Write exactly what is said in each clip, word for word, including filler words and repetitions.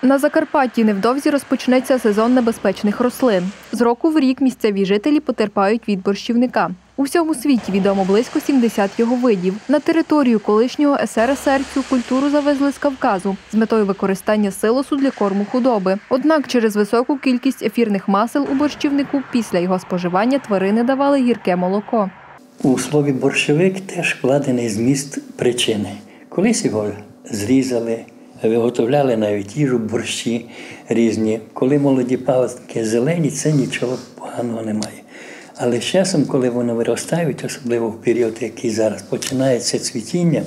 На Закарпатті невдовзі розпочнеться сезон небезпечних рослин. З року в рік місцеві жителі потерпають від борщівника. У всьому світі відомо близько сімдесят його видів. На територію колишнього ес ер ес ер цю культуру завезли з Кавказу з метою використання силосу для корму худоби. Однак через високу кількість ефірних масел у борщівнику після його споживання тварини давали гірке молоко. У слові «борщовик» теж вкладений зміст причини. Колись його зрізали, виготовляли навіть їжу, борщі різні. Коли молоді пагонки зелені, це нічого поганого немає. Але з часом, коли вони виростають, особливо в період, який зараз починається цвітіння,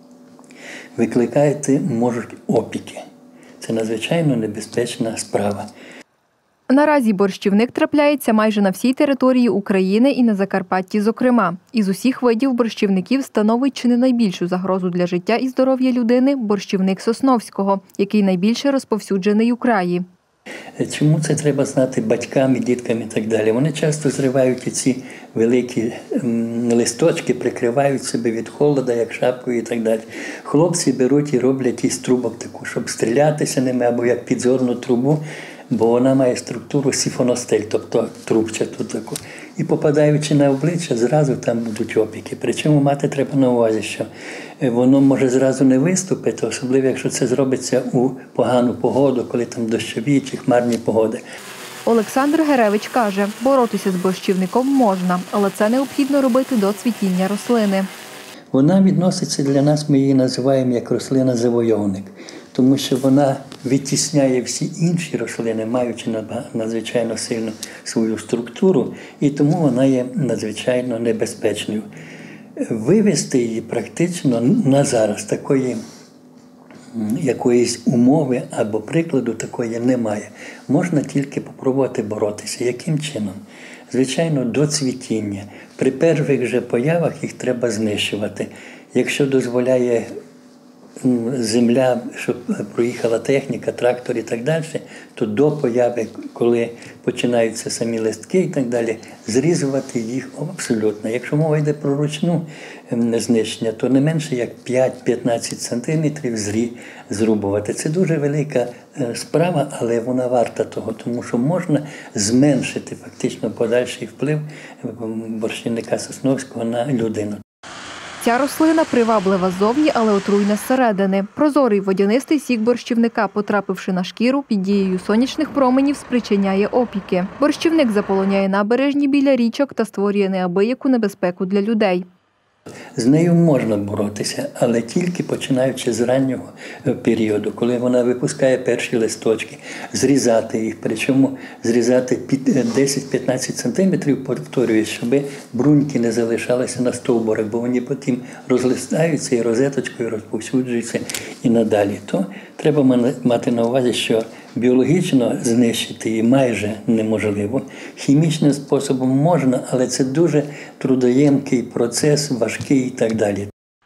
викликати можуть опіки. Це надзвичайно небезпечна справа. Наразі борщівник трапляється майже на всій території України і на Закарпатті зокрема. Із усіх видів борщівників становить чи не найбільшу загрозу для життя і здоров'я людини борщівник Сосновського, який найбільше розповсюджений у краї. Чому це треба знати батькам і діткам і так далі? Вони часто зривають ці великі листочки, прикривають себе від холоду, як шапкою і так далі. Хлопці беруть і роблять із трубок таку, щоб стрілятися ними, або як підзорну трубу, бо вона має структуру сифоностель, тобто трубчату таку. І попадаючи на обличчя, зразу там будуть опіки. Причому мати треба на увазі, що воно може зразу не виступити, особливо якщо це зробиться у погану погоду, коли там дощові чи хмарні погоди. Олександр Геревич каже, боротися з борщівником можна, але це необхідно робити до цвітіння рослини. Вона відноситься для нас, ми її називаємо як рослина-завойовник, тому що вона відтісняє всі інші рослини, маючи надзвичайно сильну свою структуру, і тому вона є надзвичайно небезпечною. Вивести її практично на зараз такої якоїсь умови або прикладу такої немає. Можна тільки спробувати боротися. Яким чином? Звичайно, до цвітіння. При перших же появах їх треба знищувати. Якщо дозволяє земля, щоб проїхала техніка, трактор і так далі, то до появи, коли починаються самі листки і так далі, зрізувати їх абсолютно. Якщо мова йде про ручну знищення, то не менше як п'ять-п'ятнадцять сантиметрів зрубувати. Це дуже велика справа, але вона варта того, тому що можна зменшити фактично подальший вплив борщівника Сосновського на людину. Ця рослина приваблива ззовні, але отруйна зсередини. Прозорий водянистий сік борщівника, потрапивши на шкіру, під дією сонячних променів спричиняє опіки. Борщівник заполоняє набережні біля річок та створює неабияку небезпеку для людей. З нею можна боротися, але тільки починаючи з раннього періоду, коли вона випускає перші листочки, зрізати їх, причому зрізати десять-п'ятнадцять сантиметрів, повторюю, щоб бруньки не залишалися на стовбурах, бо вони потім розлистаються і розеточкою розповсюджуються і надалі. То треба мати на увазі, що біологічно знищити її майже неможливо. Хімічним способом можна, але це дуже трудоємкий процес, важкий і так далі.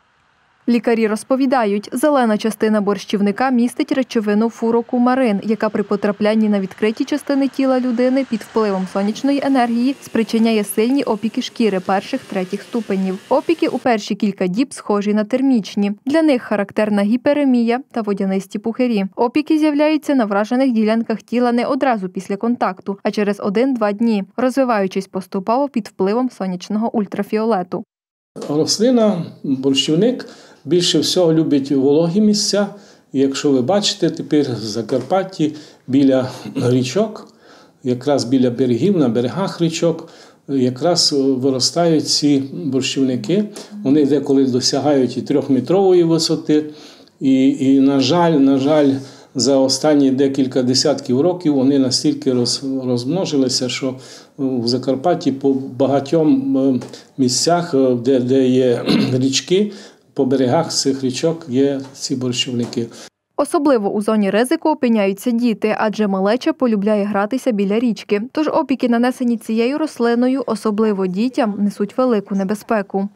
Лікарі розповідають, зелена частина борщівника містить речовину фурокумарин, яка при потраплянні на відкриті частини тіла людини під впливом сонячної енергії спричиняє сильні опіки шкіри перших-третіх ступенів. Опіки у перші кілька діб схожі на термічні. Для них характерна гіперемія та водянисті пухирі. Опіки з'являються на вражених ділянках тіла не одразу після контакту, а через один-два дні, розвиваючись поступово під впливом сонячного ультрафіолету. Рослина, борщівник, більше всього любить вологі місця. І якщо ви бачите, тепер в Закарпатті біля річок, якраз біля берегів, на берегах річок, якраз виростають ці борщівники. Вони деколи досягають і трьохметрової висоти. І, і на жаль, на жаль, за останні декілька десятків років вони настільки роз, розмножилися, що в Закарпатті по багатьом місцях, де, де є річки, по берегах цих річок є ці борщівники. Особливо у зоні ризику опиняються діти, адже малеча полюбляє гратися біля річки. Тож опіки, нанесені цією рослиною, особливо дітям, несуть велику небезпеку.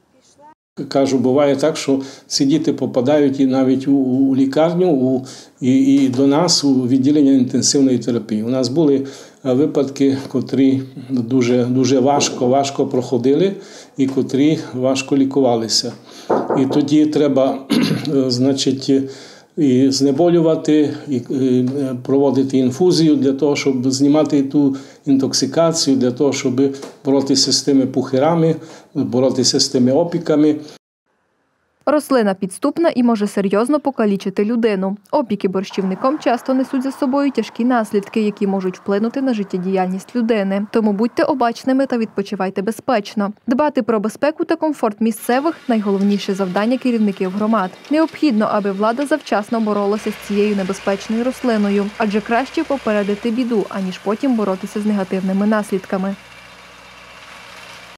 Кажу, буває так, що ці діти попадають і навіть у, у лікарню, у, і, і до нас у відділення інтенсивної терапії. У нас були випадки, котрі дуже, дуже важко, важко проходили і котрі важко лікувалися. І тоді треба, значить, і знеболювати, і проводити інфузію для того, щоб знімати ту інтоксикацію, для того, щоб боротися з тими пухирами, боротися з тими опіками. Рослина підступна і може серйозно покалічити людину. Опіки борщівником часто несуть за собою тяжкі наслідки, які можуть вплинути на життєдіяльність людини. Тому будьте обачними та відпочивайте безпечно. Дбати про безпеку та комфорт місцевих – найголовніше завдання керівників громад. Необхідно, аби влада завчасно боролася з цією небезпечною рослиною, адже краще попередити біду, аніж потім боротися з негативними наслідками.